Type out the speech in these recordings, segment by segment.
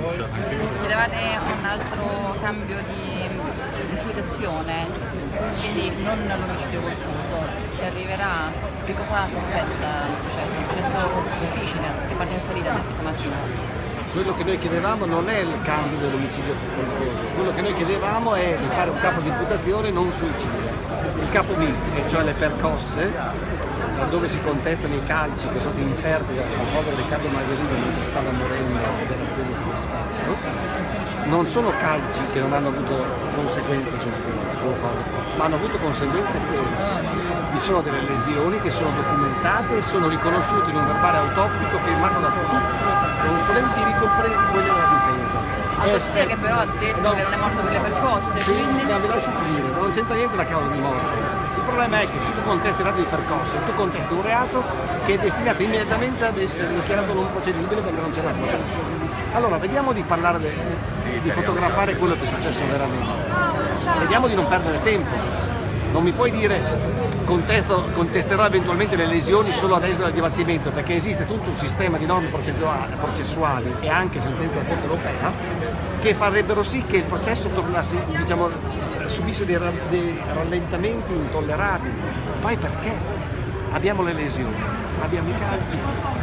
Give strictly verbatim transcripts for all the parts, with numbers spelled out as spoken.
Chiedevate un altro cambio di imputazione, quindi non l'omicidio colposo. Si arriverà, che cosa si aspetta dal processo? Un processo difficile, che parte in salita questa mattina. Quello che noi chiedevamo non è il cambio dell'omicidio colposo, quello che noi chiedevamo è di fare un capo di imputazione non suicidio. Il capo B, cioè le percosse, laddove si contestano i calci che sono stati inferti al povero Riccardo Margherino mentre stava morendo della spesa soddisfatta, non sono calci che non hanno avuto conseguenze sul corpo, ma hanno avuto conseguenze che vi sono delle lesioni che sono documentate e sono riconosciute in un verbale autoptico firmato da tutti i consulenti, ricompresi quelli della difesa. Autopsia che però ha detto no, che non è morto per le percosse, sì, quindi... No, vi lascio finire, non c'entra niente la causa di morte. Il problema è che se tu contesti il reato di percosse, tu contesti un reato che è destinato immediatamente ad essere dichiarato non procedibile perché non c'è la prova. Allora, vediamo di parlare, de, di fotografare quello che è successo veramente. Vediamo di non perdere tempo. Non mi puoi dire contesto, contesterò eventualmente le lesioni solo adesso del dibattimento, perché esiste tutto un sistema di norme processuali e anche sentenze della Corte Europea che farebbero sì che il processo tornasse, diciamo, subisse dei, dei rallentamenti intollerabili. Poi perché? Abbiamo le lesioni, abbiamo i calci,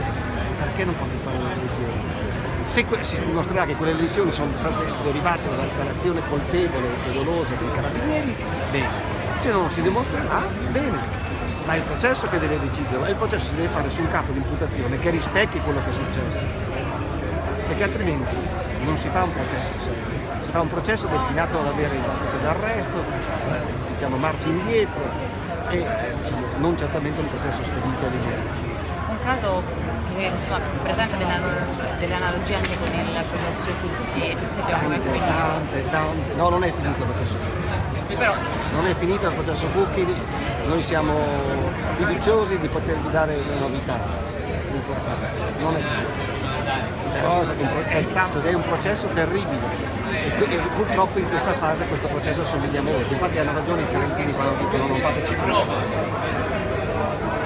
perché non contestare le lesioni? Se si dimostrerà che quelle lesioni sono state derivate dall'azione colpevole e dolosa dei carabinieri, bene. Se non si dimostrerà, bene, ma è il processo che deve deciderlo e il processo si deve fare su un capo di imputazione che rispecchi quello che è successo, perché altrimenti non si fa un processo serio, si fa un processo destinato ad avere il mandato d'arresto, diciamo marcia indietro e diciamo, non certamente un processo spedito di niente. Un caso che insomma, presenta delle, delle analogie anche con il processo Cucchi e tutti sappiamo come è finito. Tante, tante, no, non è finito il processo Cucchi. Però non è finito il processo Cucchi, noi siamo fiduciosi di potervi dare le novità, l'importanza, non è finito. Però è stato ed è un processo terribile e, e purtroppo in questa fase questo processo assomiglia molto, infatti hanno ragione i fiorentini quando dicono non fateci più.